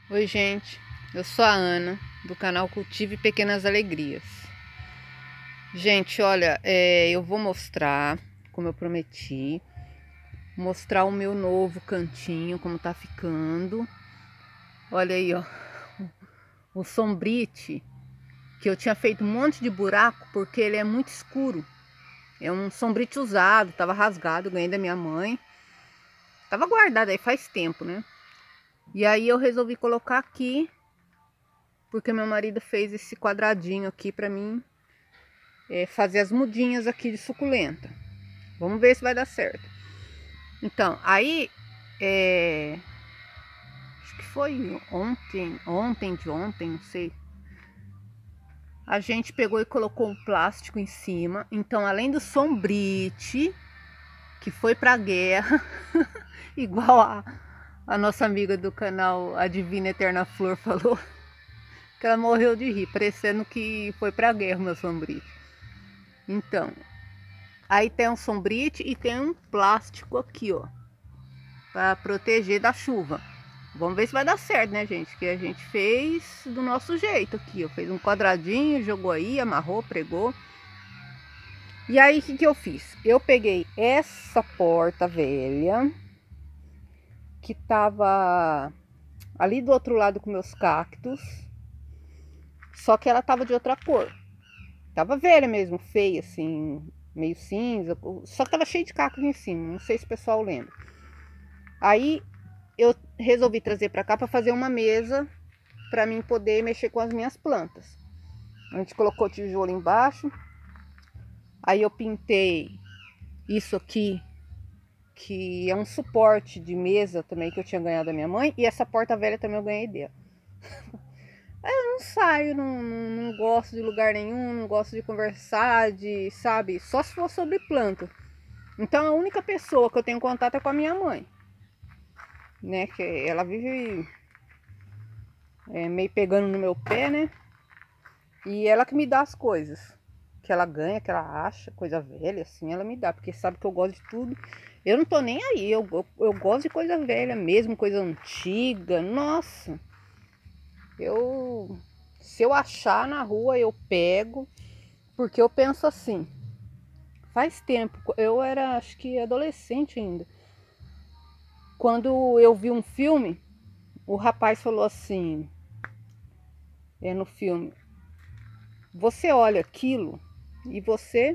Oi, gente, eu sou a Ana, do canal Cultive Pequenas Alegrias. Gente, olha, eu vou mostrar, como eu prometi, mostrar o meu novo cantinho, como tá ficando. Olha aí, ó, o sombrite, que eu tinha feito um monte de buraco, porque ele é muito escuro. É um sombrite usado, tava rasgado, ganhei da minha mãe. Tava guardado aí faz tempo, né? E aí eu resolvi colocar aqui, porque meu marido fez esse quadradinho aqui pra mim fazer as mudinhas aqui de suculenta. Vamos ver se vai dar certo. Então, aí, acho que foi ontem de ontem, não sei. A gente pegou e colocou um plástico em cima. Então, além do sombrite, que foi pra guerra, igual a nossa amiga do canal A Divina Eterna Flor falou, que ela morreu de rir, parecendo que foi pra guerra o meu sombrite. Então, aí tem um sombrite e tem um plástico aqui, ó, para proteger da chuva. Vamos ver se vai dar certo, né, gente? Que a gente fez do nosso jeito aqui, ó. Fez um quadradinho, jogou aí, amarrou, pregou. E aí, o que que eu fiz? Eu peguei essa porta velha, que tava ali do outro lado com meus cactos, só que ela tava de outra cor. Tava velha mesmo, feia, assim, meio cinza, só que tava cheio de cactos em cima, não sei se o pessoal lembra. Aí eu resolvi trazer para cá para fazer uma mesa para mim poder mexer com as minhas plantas. A gente colocou tijolo embaixo. Aí eu pintei isso aqui, que é um suporte de mesa também que eu tinha ganhado da minha mãe. E essa porta velha também eu ganhei dela. Eu não saio, não gosto de lugar nenhum, não gosto de conversar, sabe? Só se for sobre planta. Então a única pessoa que eu tenho contato é com a minha mãe, né? Que ela vive meio pegando no meu pé, né? E ela que me dá as coisas. Que ela ganha, que ela acha, coisa velha, assim, ela me dá. Porque sabe que eu gosto de tudo. Eu não tô nem aí. Eu gosto de coisa velha mesmo, coisa antiga. Nossa! Eu. Se eu achar na rua, eu pego. Porque eu penso assim. Faz tempo. Eu era, acho que adolescente ainda. Quando eu vi um filme, o rapaz falou assim. No filme. Você olha aquilo e você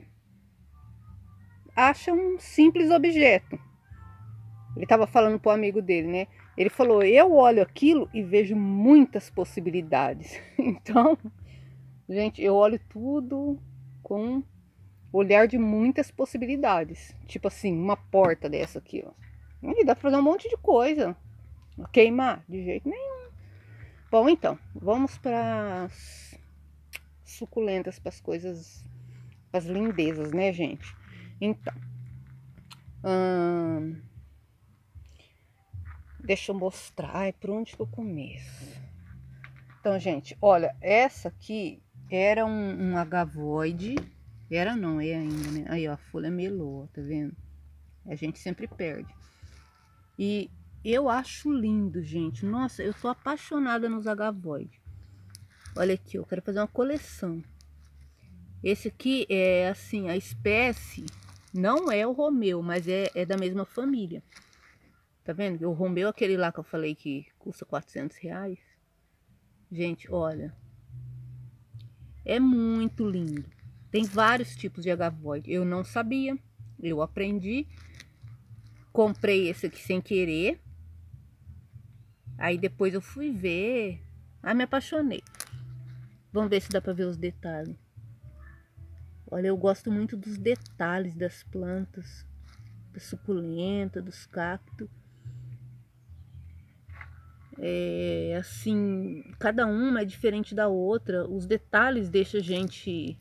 acha um simples objeto. Ele estava falando para o amigo dele, né? Ele falou: eu olho aquilo e vejo muitas possibilidades. Então, gente, eu olho tudo com olhar de muitas possibilidades. Tipo assim, uma porta dessa aqui, ó. E dá para fazer um monte de coisa. Queimar? De jeito nenhum. Bom, então, vamos para as suculentas, para as coisas, para as lindezas, né, gente? Então, deixa eu mostrar. Ai, por onde que eu começo? Então, gente, olha, essa aqui era um agavoide. Era não, é ainda, né? Aí, ó, a folha melou, tá vendo? A gente sempre perde. E eu acho lindo, gente. Nossa, eu tô apaixonada nos agavoides. Olha aqui, eu quero fazer uma coleção. Esse aqui é assim, a espécie não é o Romeu, mas é da mesma família. Tá vendo? O Romeu, aquele lá que eu falei que custa R$ 400. Gente, olha, é muito lindo. Tem vários tipos de agavoide. Eu não sabia, eu aprendi. Comprei esse aqui sem querer. Aí depois eu fui ver. Aí me apaixonei. Vamos ver se dá pra ver os detalhes. Olha, eu gosto muito dos detalhes das plantas, da suculenta, dos cactos. Assim, cada uma é diferente da outra. Os detalhes deixam a gente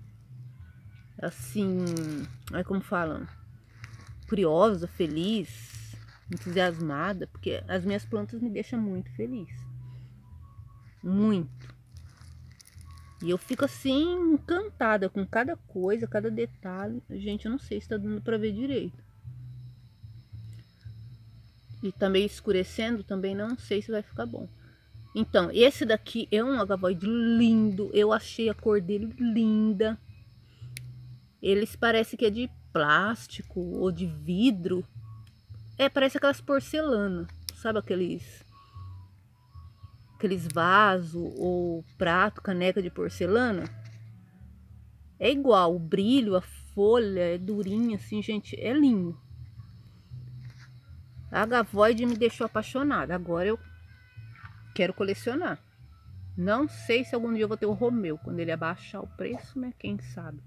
assim, aí como falam, curiosa, feliz, entusiasmada, porque as minhas plantas me deixam muito feliz. Muito. E eu fico assim, encantada com cada coisa, cada detalhe. Gente, eu não sei se tá dando pra ver direito. E tá meio escurecendo, também não sei se vai ficar bom. Então, esse daqui é um agavoide lindo. Eu achei a cor dele linda. Eles parecem que é de plástico ou de vidro. Parece aquelas porcelanas. Sabe aqueles vasos ou prato, caneca de porcelana? É igual, o brilho, a folha é durinha assim, gente, é lindo. A agavoide me deixou apaixonada. Agora eu quero colecionar. Não sei se algum dia eu vou ter o Romeu, quando ele abaixar o preço, né? Quem sabe.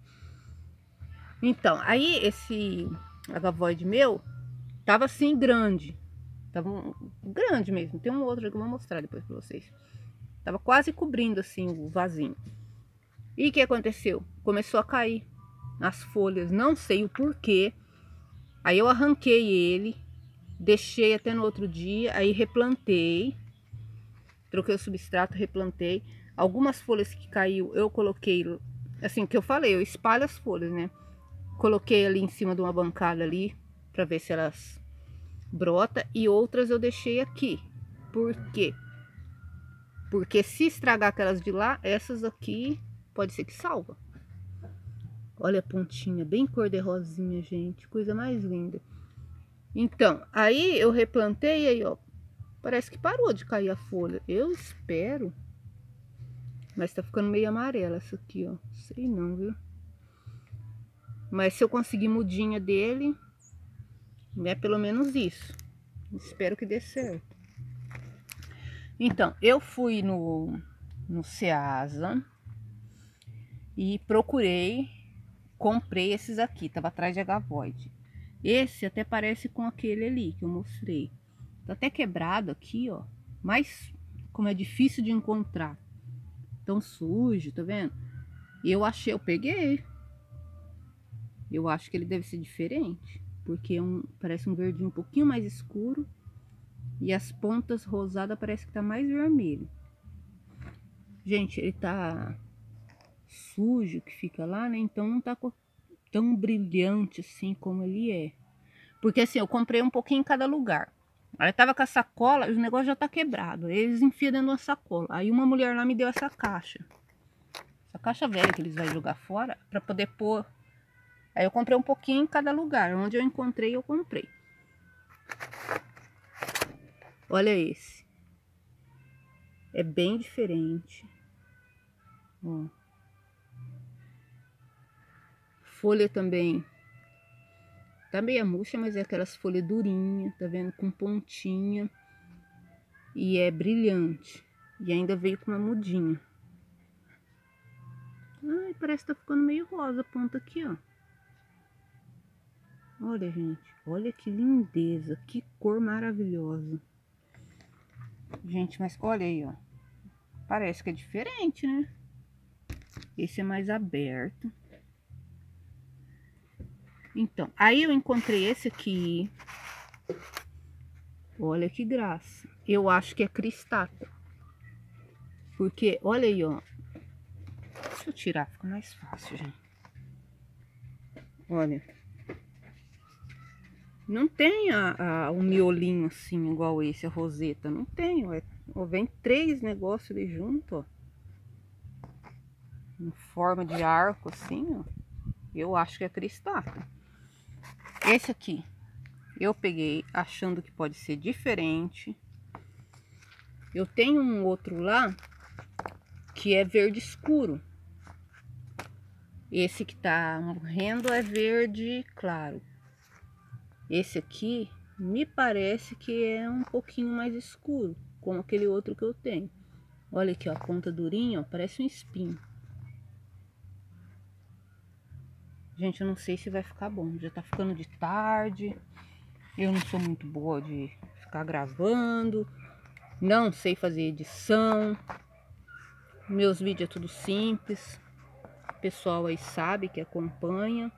Então, aí esse agavoide meu tava assim grande. Tava grande mesmo. Tem um outro que eu vou mostrar depois pra vocês. Tava quase cobrindo assim o vasinho. E o que aconteceu? Começou a cair as folhas, não sei o porquê. Aí eu arranquei ele, deixei até no outro dia, aí replantei. Troquei o substrato, replantei. Algumas folhas que caiu, eu coloquei, assim, que eu falei, eu espalho as folhas, né? Coloquei ali em cima de uma bancada ali, para ver se elas brota, e outras eu deixei aqui. Por quê? Porque se estragar aquelas de lá, essas aqui pode ser que salva. Olha a pontinha, bem cor de rosinha, gente, coisa mais linda. Então, aí eu replantei, aí ó, parece que parou de cair a folha. Eu espero. Mas tá ficando meio amarela essa aqui, ó. Sei não, viu? Mas se eu conseguir mudinha dele, é pelo menos isso. Espero que dê certo. Então, eu fui no Ceasa e procurei, comprei esses aqui. Tava atrás de agavoide. Esse até parece com aquele ali que eu mostrei. Tá até quebrado aqui, ó. Mas como é difícil de encontrar. Tão sujo, tá vendo? E eu achei, eu peguei. Eu acho que ele deve ser diferente, porque parece um verdinho um pouquinho mais escuro e as pontas rosadas parece que tá mais vermelho. Gente, ele tá sujo que fica lá, né? Então não tá tão brilhante assim como ele é. Porque assim, eu comprei um pouquinho em cada lugar. Aí tava com a sacola, o negócio já tá quebrado. Eles enfiam dentro de uma sacola. Aí uma mulher lá me deu essa caixa. Essa caixa velha que eles vão jogar fora para poder pôr. Aí eu comprei um pouquinho em cada lugar. Onde eu encontrei, eu comprei. Olha esse. É bem diferente. Ó. Folha também. Tá meio murcha, mas é aquelas folhas durinhas, tá vendo? Com pontinha. E é brilhante. E ainda veio com uma mudinha. Ai, parece que tá ficando meio rosa a ponta aqui, ó. Olha, gente. Olha que lindeza. Que cor maravilhosa. Gente, mas olha aí, ó. Parece que é diferente, né? Esse é mais aberto. Então, aí eu encontrei esse aqui. Olha que graça. Eu acho que é cristata. Porque, olha aí, ó. Deixa eu tirar, fica mais fácil, gente. Olha. Não tem o miolinho assim, igual esse, a roseta. Não tem, ó. Vem 3 negócios ali junto, ó. Em forma de arco, assim, ó. Eu acho que é cristata. Esse aqui, eu peguei achando que pode ser diferente. Eu tenho um outro lá, que é verde escuro. Esse que tá morrendo é verde claro. Esse aqui me parece que é um pouquinho mais escuro, como aquele outro que eu tenho. Olha aqui, ó, a ponta durinha, ó, parece um espinho. Gente, eu não sei se vai ficar bom. Já tá ficando de tarde. Eu não sou muito boa de ficar gravando. Não sei fazer edição. Meus vídeos é tudo simples. O pessoal aí sabe que acompanha.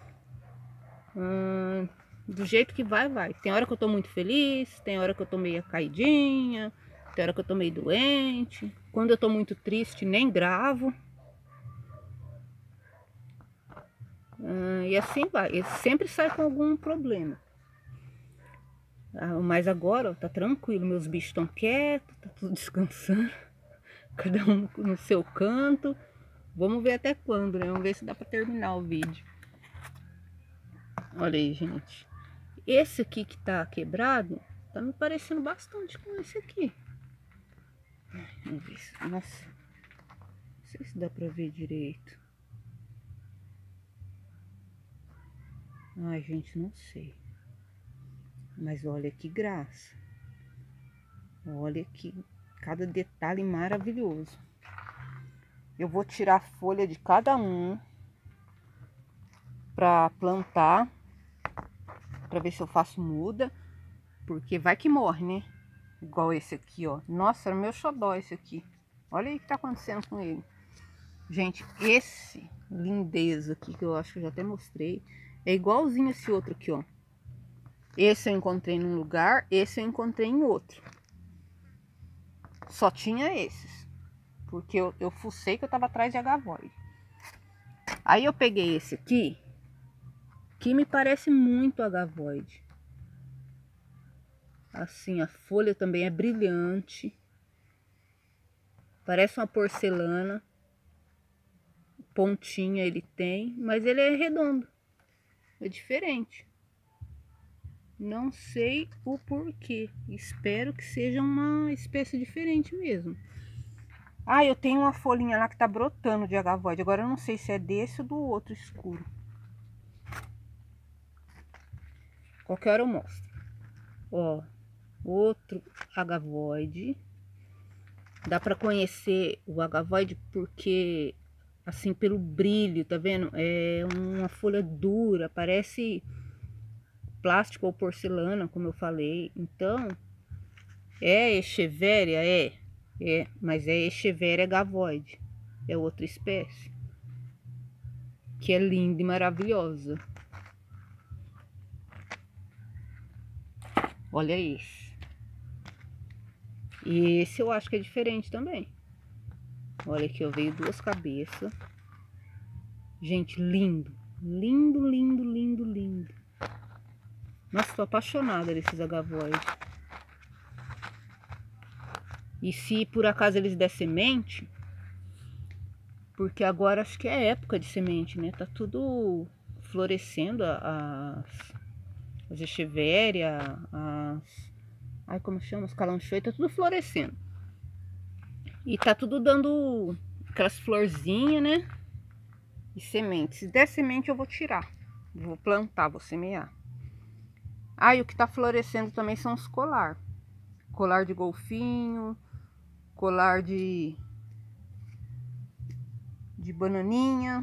Do jeito que vai, vai. Tem hora que eu tô muito feliz, tem hora que eu tô meio caidinha, tem hora que eu tô meio doente. Quando eu tô muito triste, nem gravo. E assim vai. Ele sempre sai com algum problema. Mas agora, ó, tá tranquilo. Meus bichos estão quietos, tá tudo descansando. Cada um no seu canto. Vamos ver até quando, né? Vamos ver se dá pra terminar o vídeo. Olha aí, gente. Esse aqui que tá quebrado, tá me parecendo bastante com esse aqui. Vamos ver se... Nossa. Não sei se dá pra ver direito. Ai, gente, não sei. Mas olha que graça. Olha que cada detalhe maravilhoso. Eu vou tirar a folha de cada um pra plantar, pra ver se eu faço muda, porque vai que morre, né? Igual esse aqui, ó. Nossa, era meu xodó esse aqui. Olha aí o que tá acontecendo com ele. Gente, esse lindeza aqui, que eu acho que eu já até mostrei, é igualzinho esse outro aqui, ó. Esse eu encontrei num lugar, esse eu encontrei em outro. Só tinha esses. Porque eu fucei que eu tava atrás de agavoide. Aí eu peguei esse aqui, que me parece muito agavoide. Assim, a folha também é brilhante. Parece uma porcelana. Pontinha ele tem, mas ele é redondo. É diferente. Não sei o porquê. Espero que seja uma espécie diferente mesmo. Ah, eu tenho uma folhinha lá que tá brotando de agavoide. Agora eu não sei se é desse ou do outro escuro. Qualquer hora eu mostro. Ó, outro agavoide. Dá pra conhecer o agavoide porque, assim, pelo brilho, tá vendo? É uma folha dura, parece plástico ou porcelana, como eu falei. Então, é Echeveria? Mas é Echeveria gavoide. É outra espécie. Que é linda e maravilhosa. Olha esse. E esse eu acho que é diferente também. Olha aqui, ó, veio duas cabeças. Gente, lindo. Lindo, lindo, lindo, lindo. Nossa, tô apaixonada desses agavoides. E se por acaso eles der semente, porque agora acho que é época de semente, né? Tá tudo florescendo, as echeveria, ai, como chama? Os calanchoe, tá tudo florescendo. E tá tudo dando aquelas florzinhas, né? E semente. Se der semente eu vou tirar. Vou plantar, vou semear. Ah, e o que tá florescendo também são os colar. Colar de golfinho, colar de bananinha.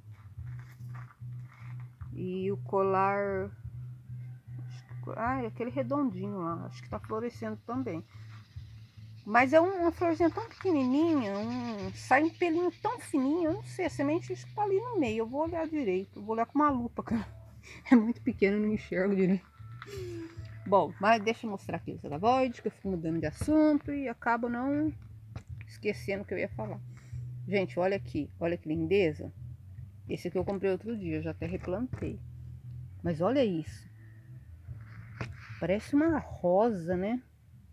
E o colar... Ah, é aquele redondinho lá. Acho que tá florescendo também. Mas é uma florzinha tão pequenininha, sai um pelinho tão fininho, eu não sei, a semente está ali no meio, eu vou olhar direito, eu vou olhar com uma lupa, cara. É muito pequeno, eu não enxergo direito. Bom, mas deixa eu mostrar aqui os agavoides, que eu fico mudando de assunto e acabo não esquecendo o que eu ia falar. Gente, olha aqui, olha que lindeza. Esse aqui eu comprei outro dia, eu já até replantei. Mas olha isso. Parece uma rosa, né?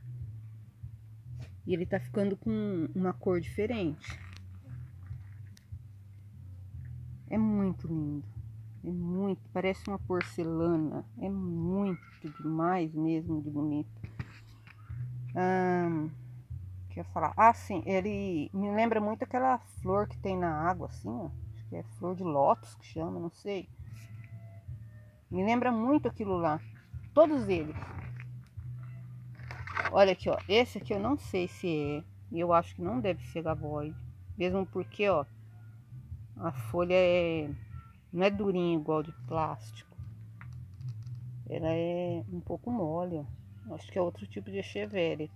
E ele tá ficando com uma cor diferente. É muito lindo. É muito, parece uma porcelana. É muito demais mesmo de bonito. Que eu ia falar? Ah, sim, ele me lembra muito aquela flor que tem na água, assim, ó. Acho que é flor de lótus que chama, não sei. Me lembra muito aquilo lá. Todos eles. Olha aqui, ó. Esse aqui eu não sei se é. E eu acho que não deve ser gavoide. Mesmo porque, ó, a folha não é durinha igual de plástico. Ela é um pouco mole, ó. Acho que é outro tipo de echeveria.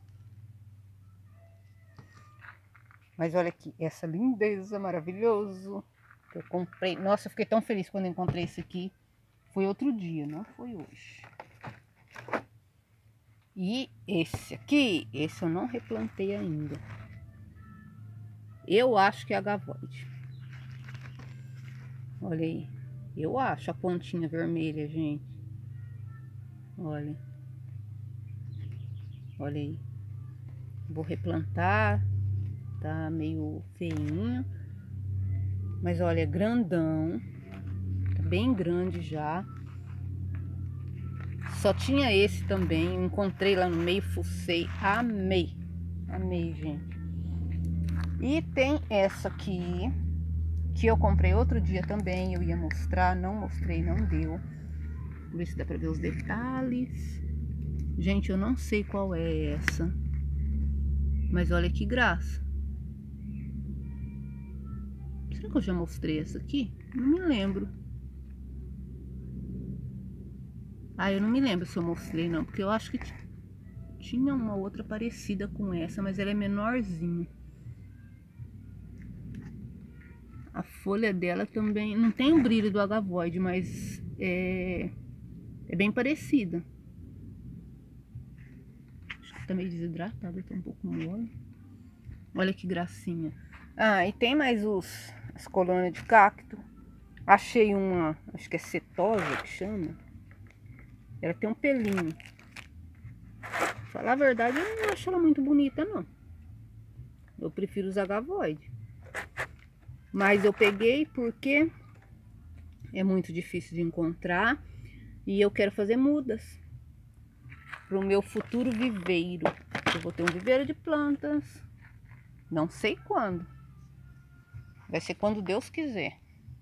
Mas olha aqui, essa lindeza maravilhoso que eu comprei. Nossa, eu fiquei tão feliz quando encontrei esse aqui. Foi outro dia, não foi hoje. E esse aqui, esse eu não replantei ainda. Eu acho que é agavoide. Olha aí. Eu acho a pontinha vermelha, gente. Olha. Olha aí. Vou replantar. Tá meio feinho. Mas olha, é grandão. Tá bem grande já. Só tinha esse também. Encontrei lá no meio, fucei. Amei. Amei, gente. E tem essa aqui, que eu comprei outro dia também. Eu ia mostrar, não mostrei, não deu. Vamos ver se dá pra ver os detalhes. Gente, eu não sei qual é essa. Mas olha que graça. Será que eu já mostrei essa aqui? Não me lembro. Ah, eu não me lembro se eu mostrei não. Porque eu acho que tinha uma outra parecida com essa. Mas ela é menorzinha. A folha dela também... Não tem o brilho do Agavoid, mas é bem parecida. Acho que tá meio desidratada, tá um pouco mole. Olha que gracinha. Ah, e tem mais as colônias de cacto. Achei uma, acho que é setosa que chama. Ela tem um pelinho. Falar a verdade, eu não acho ela muito bonita, não. Eu prefiro os Agavoid. Mas eu peguei porque é muito difícil de encontrar. E eu quero fazer mudas para o meu futuro viveiro. Eu vou ter um viveiro de plantas. Não sei quando. Vai ser quando Deus quiser.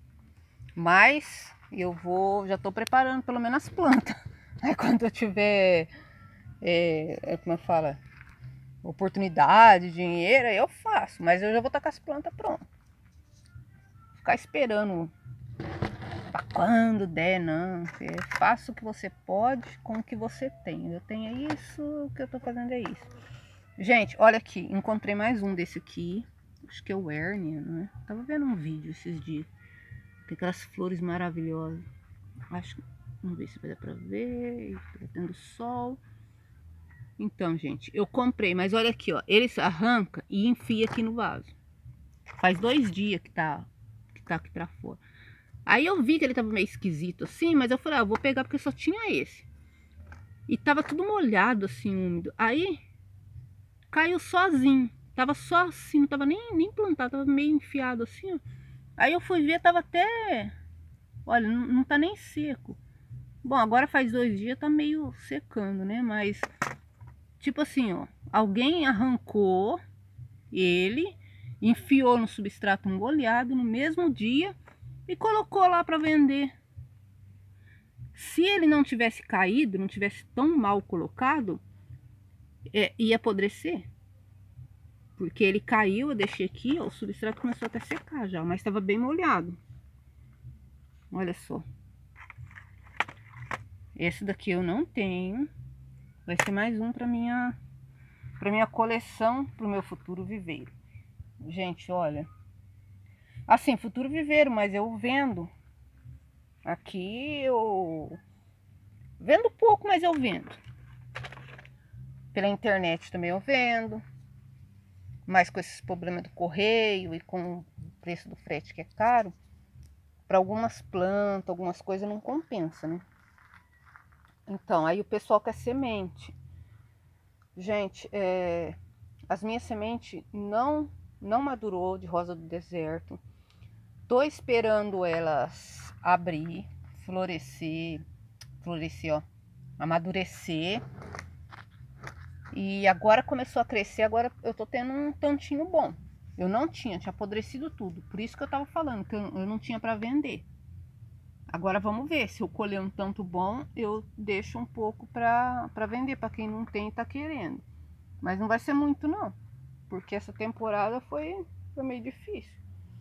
Mas eu já tô preparando pelo menos as plantas. Aí quando eu tiver, como eu falo, oportunidade, dinheiro, aí eu faço. Mas eu já vou estar com as plantas prontas. Ficar esperando pra quando der, não. Você faça o que você pode com o que você tem. Eu tenho isso, o que eu tô fazendo é isso. Gente, olha aqui, encontrei mais um desse aqui. Acho que é o Hérnia, né? Tava vendo um vídeo esses dias. Tem aquelas flores maravilhosas. Acho que... Vamos ver se vai dar pra ver. Tá tendo sol. Então, gente, eu comprei. Mas olha aqui, ó. Ele arranca e enfia aqui no vaso. Faz 2 dias que tá aqui pra fora. Aí eu vi que ele tava meio esquisito assim. Mas eu falei, eu vou pegar porque só tinha esse. E tava tudo molhado assim, úmido. Aí caiu sozinho. Tava só assim, não tava nem plantado. Tava meio enfiado assim, ó. Aí eu fui ver, tava até... Olha, não tá nem seco. Bom, agora faz 2 dias, tá meio secando, né? Mas, tipo assim, ó. Alguém arrancou ele, enfiou no substrato molhado no mesmo dia e colocou lá para vender. Se ele não tivesse caído, não tivesse tão mal colocado, ia apodrecer. Porque ele caiu, eu deixei aqui, ó, o substrato começou até a secar já, mas estava bem molhado. Olha só. Esse daqui eu não tenho. Vai ser mais um para minha coleção, para o meu futuro viveiro. Gente, olha. Assim, futuro viveiro, mas eu vendo. Aqui eu vendo pouco, mas eu vendo. Pela internet também eu vendo. Mas com esses problemas do correio e com o preço do frete que é caro, para algumas plantas, algumas coisas não compensa, né? Então, aí o pessoal quer semente. Gente, as minhas sementes não madurou de rosa do deserto. Tô esperando elas abrir, florescer, ó, amadurecer. E agora começou a crescer, agora eu tô tendo um tantinho bom. Eu não tinha apodrecido tudo. Por isso que eu tava falando que eu não tinha para vender. Agora vamos ver, se eu colher um tanto bom, eu deixo um pouco para vender, para quem não tem e tá querendo. Mas não vai ser muito não, porque essa temporada foi meio difícil.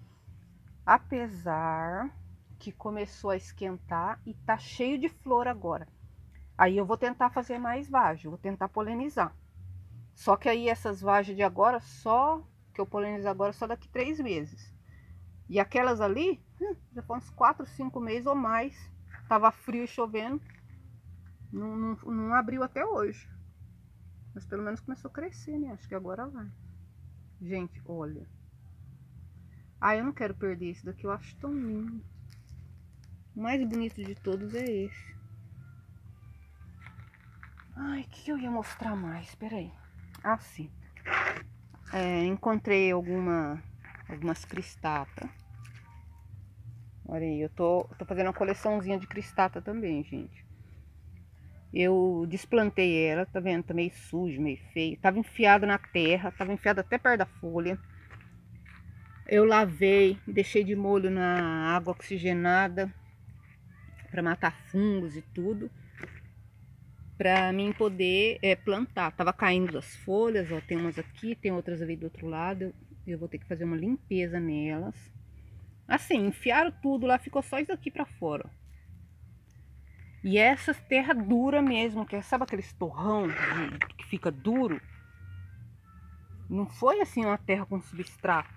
Apesar que começou a esquentar e tá cheio de flor agora. Aí eu vou tentar fazer mais vagem, vou tentar polinizar. Só que aí essas vagens de agora, só que eu polinizo agora, só daqui 3 meses. E aquelas ali, já foi uns 4, 5 meses ou mais. Tava frio e chovendo. Não abriu até hoje. Mas pelo menos começou a crescer, né? Acho que agora vai. Gente, olha. Ah, eu não quero perder esse daqui, eu acho tão lindo. O mais bonito de todos é esse. Ai, o que eu ia mostrar mais? Espera aí. Ah, sim. Encontrei algumas cristatas. Olha aí, eu tô fazendo uma coleçãozinha de cristata também, gente. Eu desplantei ela, tá vendo? Tá meio sujo, meio feio. Tava enfiado na terra, tava enfiado até perto da folha. Eu lavei, deixei de molho na água oxigenada para matar fungos e tudo, para mim poder plantar. Tava caindo das folhas, ó, tem umas aqui, tem outras ali do outro lado. Eu vou ter que fazer uma limpeza nelas. Assim, enfiaram tudo lá, ficou só isso aqui para fora, ó. E essas terra dura mesmo, que sabe aqueles torrão que fica duro? Não foi assim uma terra com substrato.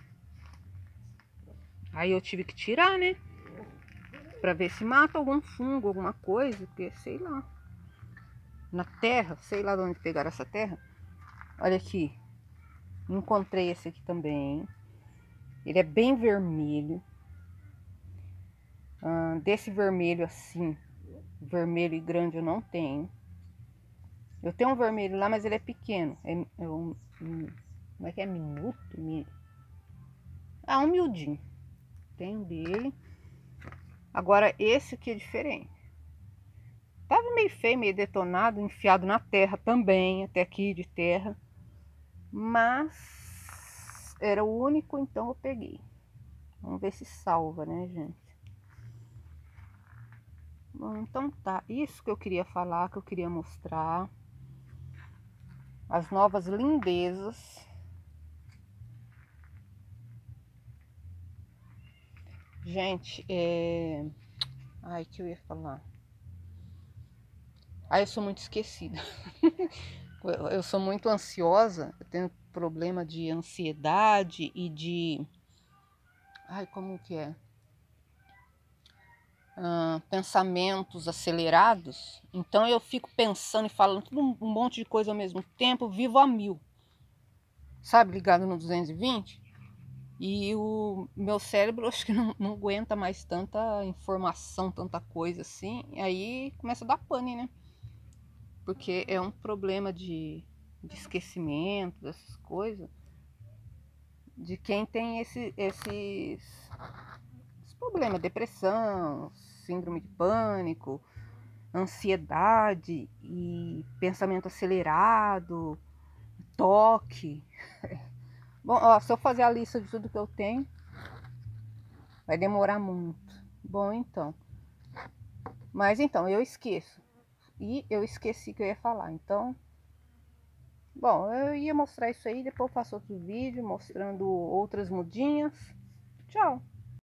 Aí eu tive que tirar, né? Pra ver se mata algum fungo, alguma coisa, porque sei lá. Na terra, sei lá de onde pegaram essa terra. Olha aqui. Encontrei esse aqui também. Ele é bem vermelho. Desse vermelho assim, vermelho e grande eu não tenho. Eu tenho um vermelho lá, mas ele é pequeno. Como é que é? Minuto? Um miudinho. Tenho dele. Agora esse aqui é diferente. Tava meio feio, meio detonado, enfiado na terra também, até aqui de terra. Mas era o único, então eu peguei. Vamos ver se salva, né, gente? Bom, então tá. Isso que eu queria falar, que eu queria mostrar. As novas lindezas. Gente, ai, que eu ia falar. Eu sou muito esquecida. Eu sou muito ansiosa. Eu tenho problema de ansiedade e de... Ai, como que é? Pensamentos acelerados. Então eu fico pensando e falando tudo um monte de coisa ao mesmo tempo. Vivo a 1000. Sabe, ligado no 220. E o meu cérebro acho que não aguenta mais tanta informação, tanta coisa assim. E aí começa a dar pane, né? Porque é um problema de esquecimento, dessas coisas. De quem tem esses problemas, depressão, síndrome de pânico, ansiedade e pensamento acelerado, toque. Bom, ó, se eu fazer a lista de tudo que eu tenho, vai demorar muito. Bom, então. Mas então, eu esqueço. E eu esqueci que eu ia falar. Então, bom, eu ia mostrar isso aí. Depois eu faço outro vídeo mostrando outras mudinhas. Tchau!